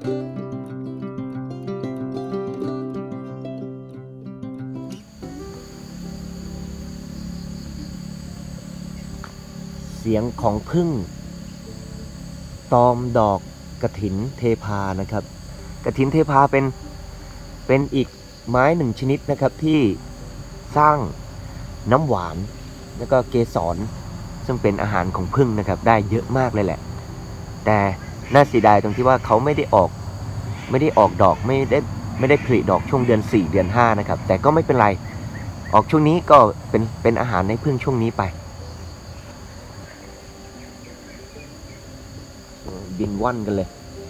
เสียงของผึ้งตอมดอกกฐินเทพานะครับกฐินเทพาเป็นอีกไม้หนึ่งชนิดนะครับที่สร้างน้ำหวานแล้วก็เกสรซึ่งเป็นอาหารของผึ้งนะครับได้เยอะมากเลยแหละแต่น่าเสียดายตรงที่ว่าเขาไม่ได้ออกดอกไม่ได้ผลิดอกช่วงเดือน4เดือน5นะครับแต่ก็ไม่เป็นไรออกช่วงนี้ก็เป็นอาหารในผึ้งช่วงนี้ไปบินว่อนกันเลย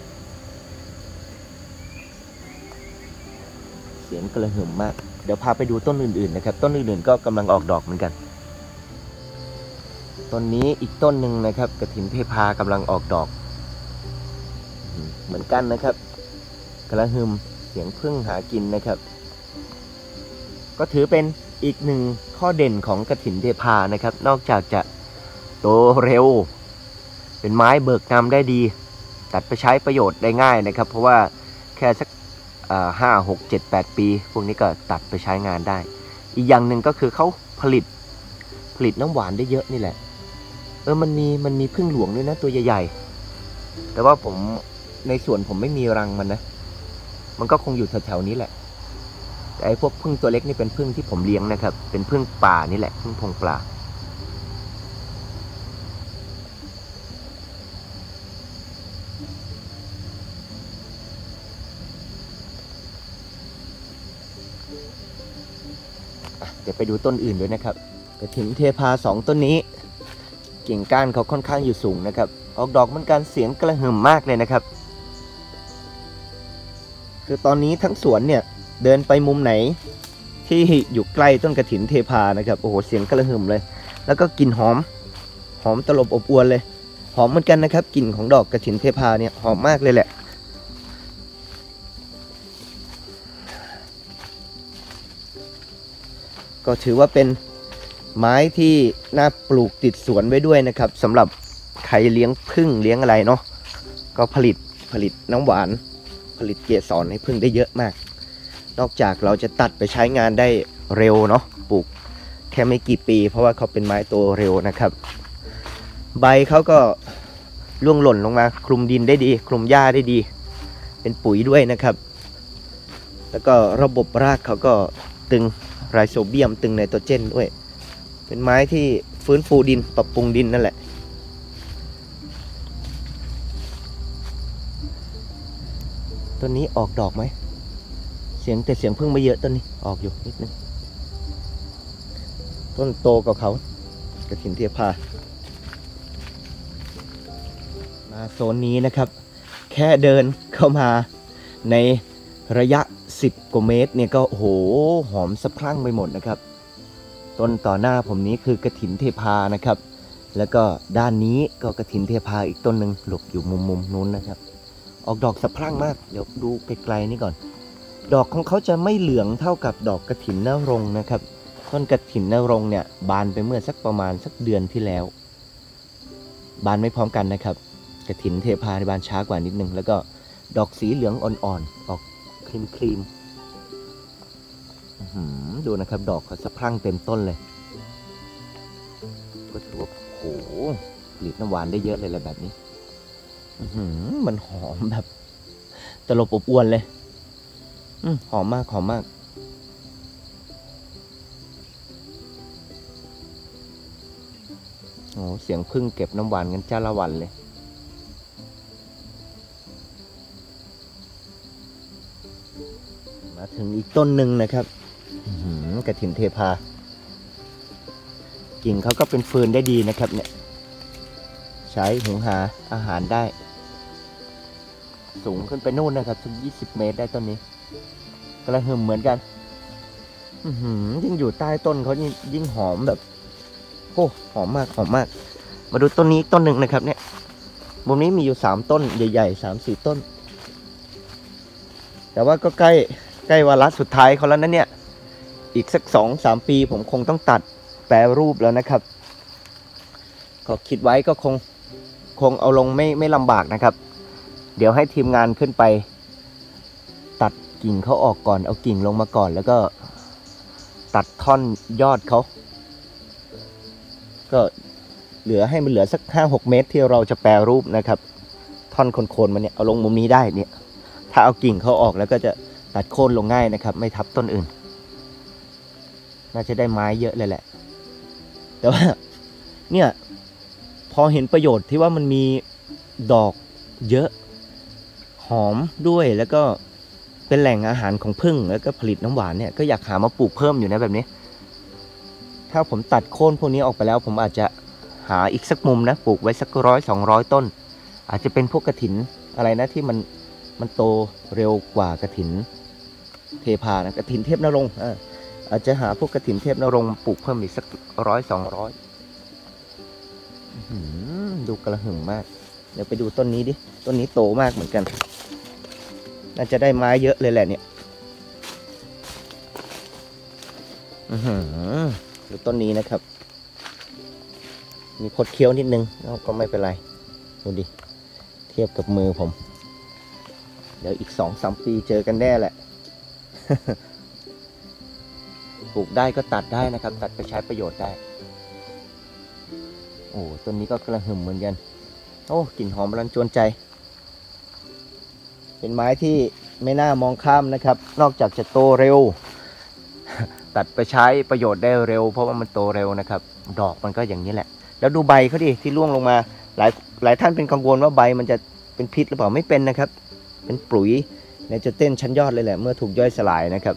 เสียงกระหึ่มมากเดี๋ยวพาไปดูต้นอื่นๆนะครับต้นอื่นๆก็กำลังออกดอกเหมือนกันต้นนี้อีกต้นหนึ่งนะครับกฐินเทพากำลังออกดอกเหมือนกันนะครับกระหึ่มเสียงผึ้งหากินนะครับก็ถือเป็นอีกหนึ่งข้อเด่นของกฐินเทพานะครับนอกจากจะโตเร็วเป็นไม้เบิกนำได้ดีตัดไปใช้ประโยชน์ได้ง่ายนะครับเพราะว่าแค่สัก5 6 7 8 ปีพวกนี้ก็ตัดไปใช้งานได้อีกอย่างหนึ่งก็คือเขาผลิตน้ำหวานได้เยอะนี่แหละมันมีผึ้งหลวงด้วยนะตัวใหญ่ๆแต่ว่าผมในสวนผมไม่มีรังมันนะมันก็คงอยู่แถวๆนี้แหละแต่ไอ้พวกผึ้งตัวเล็กนี่เป็นผึ้งที่ผมเลี้ยงนะครับเป็นผึ้งป่านี่แหละผึ้งพงปลาเดี๋ยวไปดูต้นอื่นด้วยนะครับกฐินเทพา2ต้นนี้กิ่งก้านเขาค่อนข้างอยู่สูงนะครับออกดอกเหมือนกันเสียงกระหึ่มมากเลยนะครับคือตอนนี้ทั้งสวนเนี่ยเดินไปมุมไหนที่อยู่ใกล้ต้นกฐินเทพานะครับโอ้โหเสียงกระหึ่มเลยแล้วก็กลิ่นหอมตลบอบอวนเลยหอมเหมือนกันนะครับกลิ่นของดอกกฐินเทพาเนี่ยหอมมากเลยแหละก็ถือว่าเป็นไม้ที่น่าปลูกติดสวนไว้ด้วยนะครับสำหรับใครเลี้ยงผึ้งเลี้ยงอะไรเนาะก็ผลิตน้ำหวานผลิตเกสรให้ผึ้งได้เยอะมากนอกจากเราจะตัดไปใช้งานได้เร็วเนาะปลูกแค่ไม่กี่ปีเพราะว่าเขาเป็นไม้โตเร็วนะครับใบเขาก็ร่วงหล่นลงมาคลุมดินได้ดีคลุมหญ้าได้ดีเป็นปุ๋ยด้วยนะครับแล้วก็ระบบรากเขาก็ตึงไรโซเบียมตึงไนโตรเจนด้วยเป็นไม้ที่ฟื้นฟูดินปรับปรุงดินนั่นแหละต้นนี้ออกดอกไหมเสียงพึ่งไม่เยอะต้นนี้ออกอยู่นิดนึงต้นโตกว่าเขากฐินเทพามาโซนนี้นะครับแค่เดินเข้ามาในระยะ10 กว่าเมตรเนี่ยก็โอ้โหหอมสะพรั่งไปหมดนะครับต้นต่อหน้าผมนี้คือกฐินเทพานะครับแล้วก็ด้านนี้ก็กฐินเทพาอีกต้นหนึ่งหลบอยู่มุมนู้นนะครับออกดอกสะพรั่งมากเดี๋ยวดูไกลๆนี่ก่อนดอกของเขาจะไม่เหลืองเท่ากับดอกกฐินนรงค์นะครับต้นกฐินนรงค์เนี่ยบานไปเมื่อประมาณสักเดือนที่แล้วบานไม่พร้อมกันนะครับกฐินเทพาในบานช้ากว่านิดนึงแล้วก็ดอกสีเหลืองอ่อนๆออกครีมดูนะครับดอกเขาสะพรั่งเต็มต้นเลยก็ถือว่าโอ้โหผลิตน้ำหวานได้เยอะเลยแหละแบบนี้มันหอมแบบตลบอบอวนเลยหอมมากโอ้เสียงผึ้งเก็บน้ำหวานกันจ้าละวันเลยมาถึงอีกต้นหนึ่งนะครับกฐินเทพากิ่งเขาก็เป็นเฟิร์นได้ดีนะครับเนี่ยใช้หุงหาอาหารได้สูงขึ้นไปนู่นนะครับถึง20 เมตรได้ต้นนี้กระหึ่มเหมือนกันยิ่งอยู่ใต้ต้นเขายิ่งหอมแบบโอ้หอมมากมาดูต้นนี้ต้นหนึ่งนะครับเนี่ยมุมนี้มีอยู่3 ต้นใหญ่ๆ3-4 ต้นแต่ว่าก็ใกล้วาระสุดท้ายเขาแล้วนะเนี่ยอีกสัก2-3 ปีผมคงต้องตัดแปรรูปแล้วนะครับก็คิดไว้ก็คงเอาลงไม่ลำบากนะครับเดี๋ยวให้ทีมงานขึ้นไปตัดกิ่งเขาออกก่อนเอากิ่งลงมาก่อนแล้วก็ตัดท่อนยอดเขาก็เหลือให้มันเหลือสัก5-6 เมตรที่เราจะแปรรูปนะครับท่อนโคนๆมันเนี่ยเอาลงมุมนี้ได้เนี่ยถ้าเอากิ่งเขาออกแล้วก็จะตัดโค่นลงง่ายนะครับไม่ทับต้นอื่นน่าจะได้ไม้เยอะเลยแหละแต่ว่าเนี่ยพอเห็นประโยชน์ที่ว่ามันมีดอกเยอะหอมด้วยแล้วก็เป็นแหล่งอาหารของผึ้งแล้วก็ผลิตน้ำหวานเนี่ยก็อยากหามาปลูกเพิ่มอยู่นะแบบนี้ถ้าผมตัดโค่นพวกนี้ออกไปแล้วผมอาจจะหาอีกสักมุมนะปลูกไว้สัก100-200 ต้นอาจจะเป็นพวกกฐินอะไรนะที่มันโตเร็วกว่ากฐินเทพานะกฐินเทพนรงค์อาจจะหาพวกกฐินเทพนรงค์ปลูกเพิ่มอีกสัก100-200ดูกระหึ่มมากเดี๋ยวไปดูต้นนี้ดิต้นนี้โตมากเหมือนกันน่าจะได้ไม้เยอะเลยแหละเนี่ยดูต้นนี้นะครับมีคดเคี้ยวนิดนึงก็ไม่เป็นไรดูดิเทียบกับมือผมเดี๋ยวอีก2-3 ปีเจอกันแน่แหละ ปลูกได้ก็ตัดได้นะครับตัดไปใช้ประโยชน์ได้โอ้ต้นนี้ก็กระหึ่มเหมือนกันโอ้กลิ่นหอมรันจวนใจเป็นไม้ที่ไม่น่ามองข้ามนะครับนอกจากจะโตเร็ว ตัดไปใช้ประโยชน์ได้เร็วเพราะว่ามันโตเร็วนะครับดอกมันก็อย่างนี้แหละแล้วดูใบเขาดิที่ร่วงลงมาหลายท่านเป็นกังวลว่าใบมันจะเป็นพิษหรือเปล่าไม่เป็นนะครับเป็นปุ๋ยไนโตรเจนชั้นยอดเลยแหละเมื่อถูกย่อยสลายนะครับ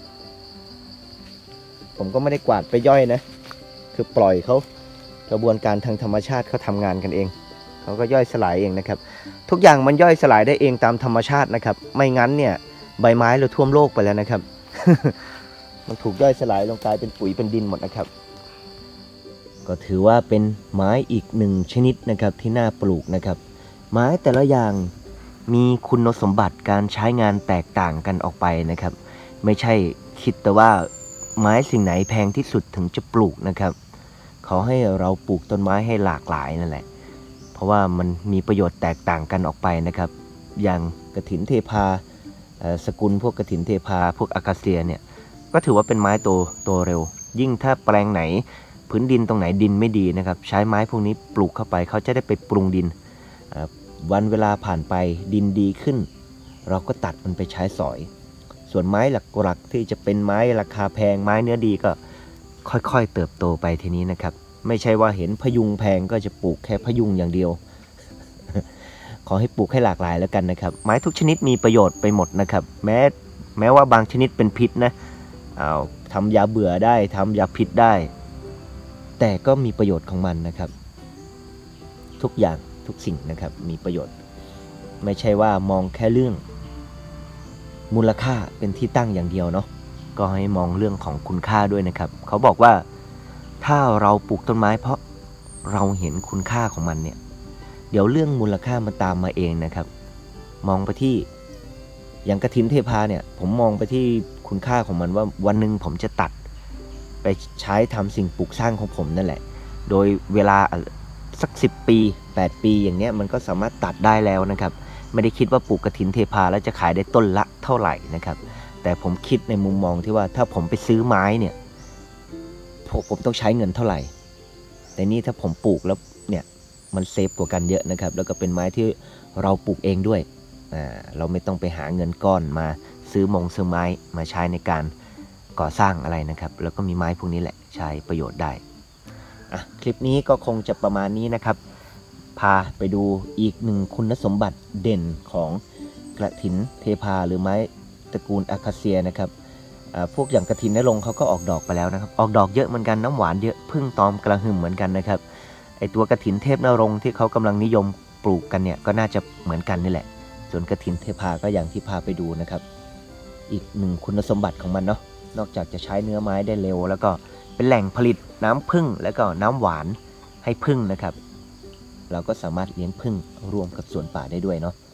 ผมก็ไม่ได้กวาดไปย่อยนะคือปล่อยเขากระบวนการทางธรรมชาติเขาทำงานกันเองเขาก็ย่อยสลายเองนะครับทุกอย่างมันย่อยสลายได้เองตามธรรมชาตินะครับไม่งั้นเนี่ยใบไม้เราท่วมโลกไปแล้วนะครับ มันถูกย่อยสลายลงกลายเป็นปุ๋ยเป็นดินหมดนะครับก็ถือว่าเป็นไม้อีกหนึ่งชนิดนะครับที่น่าปลูกนะครับไม้แต่ละอย่างมีคุณสมบัติการใช้งานแตกต่างกันออกไปนะครับไม่ใช่คิดแต่ว่าไม้สิ่งไหนแพงที่สุดถึงจะปลูกนะครับขอให้เราปลูกต้นไม้ให้หลากหลายนั่นแหละเพราะว่ามันมีประโยชน์แตกต่างกันออกไปนะครับอย่างกฐินเทพาสกุลพวกกฐินเทพาพวกอากาเซียเนี่ยก็ถือว่าเป็นไม้โตเร็วยิ่งถ้าแปลงไหนพื้นดินตรงไหนดินไม่ดีนะครับใช้ไม้พวกนี้ปลูกเข้าไปเขาจะได้ไปปรุงดินวันเวลาผ่านไปดินดีขึ้นเราก็ตัดมันไปใช้สอยส่วนไม้หลักๆที่จะเป็นไม้ราคาแพงไม้เนื้อดีก็ค่อยๆเติบโตไปทีนี้นะครับไม่ใช่ว่าเห็นพยุงแพงก็จะปลูกแค่พยุงอย่างเดียว ขอให้ปลูกให้หลากหลายแล้วกันนะครับไม้ทุกชนิดมีประโยชน์ไปหมดนะครับแม้ว่าบางชนิดเป็นพิษนะทำยาเบื่อได้ทำยาพิษได้แต่ก็มีประโยชน์ของมันนะครับทุกอย่างทุกสิ่งนะครับมีประโยชน์ไม่ใช่ว่ามองแค่เรื่องมูลค่าเป็นที่ตั้งอย่างเดียวเนาะก็ให้มองเรื่องของคุณค่าด้วยนะครับเขาบอกว่าถ้าเราปลูกต้นไม้เพราะเราเห็นคุณค่าของมันเนี่ยเดี๋ยวเรื่องมูลค่ามันตามมาเองนะครับมองไปที่อย่างกฐินเทพาเนี่ยผมมองไปที่คุณค่าของมันว่าวันหนึ่งผมจะตัดไปใช้ทำสิ่งปลูกสร้างของผมนั่นแหละโดยเวลาสัก10 ปี8 ปีอย่างเนี้ยมันก็สามารถตัดได้แล้วนะครับไม่ได้คิดว่าปลูกกฐินเทพาแล้วจะขายได้ต้นละเท่าไหร่นะครับแต่ผมคิดในมุมมองที่ว่าถ้าผมไปซื้อไม้เนี่ยผมต้องใช้เงินเท่าไหร่แต่นี่ถ้าผมปลูกแล้วเนี่ยมันเซฟกว่ากันเยอะนะครับแล้วก็เป็นไม้ที่เราปลูกเองด้วยเราไม่ต้องไปหาเงินก้อนมาซื้อไม้มาใช้ในการก่อสร้างอะไรนะครับแล้วก็มีไม้พวกนี้แหละใช้ประโยชน์ได้คลิปนี้ก็คงจะประมาณนี้นะครับพาไปดูอีกหนึ่งคุณสมบัติเด่นของกฐินเทพาหรือไม้ตระกูลอาคาเซียนะครับพวกอย่างกฐินนรงค์เขาก็ออกดอกไปแล้วนะครับออกดอกเยอะเหมือนกันน้ำหวานเยอะพึ่งตอมกระหึ่มเหมือนกันนะครับไอตัวกฐินเทพนรงค์ที่เขากำลังนิยมปลูกกันเนี่ยก็น่าจะเหมือนกันนี่แหละส่วนกฐินเทพาก็อย่างที่พาไปดูนะครับอีกหนึ่งคุณสมบัติของมันเนาะนอกจากจะใช้เนื้อไม้ได้เร็วแล้วก็เป็นแหล่งผลิตน้ำผึ้งแล้วก็น้ำหวานให้ผึ้งนะครับเราก็สามารถเลี้ยงผึ้งร่วมกับสวนป่าได้ด้วยเนาะ